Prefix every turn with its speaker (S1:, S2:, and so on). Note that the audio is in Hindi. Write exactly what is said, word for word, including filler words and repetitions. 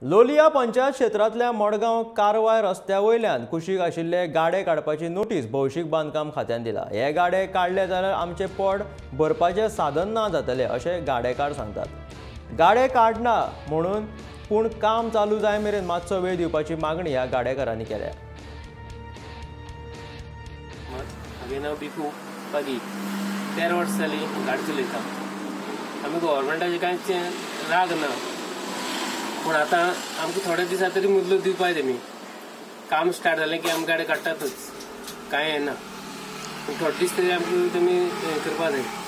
S1: लोलया पंचायत क्षेत्रांतल्या मडगांव कारवाय रस्त्या वयल्यान कुशीक आशिल्ले गाडे काडपाची नोटीस भौशीक बांदकाम खात्यान दिला। हे गाडे काडले जाल्यार आमचे पोट भरपाचें साधन ना जातले अशें गाडेकार सांगतात। गाडे काडना म्हणून पूण काम चालू जाय मेरेन मातसो वेळ दिवपाची मागणी ह्या गाडेकारांनी केल्या।
S2: हांवें नांव बिपू पागी तेरा वर्सां जालीं गाडी चलयता। आमी गव्हर्मेंटाचे कांयच राग ना, पूण आतां आमकां थोडे दिसा तरी मुदलो दिवपाक तेमी। काम स्टार्ट जालें की आमी गाडी काडटातच, कांय येना। थोडे दीस तरी आमकां तेमी करपा जाय।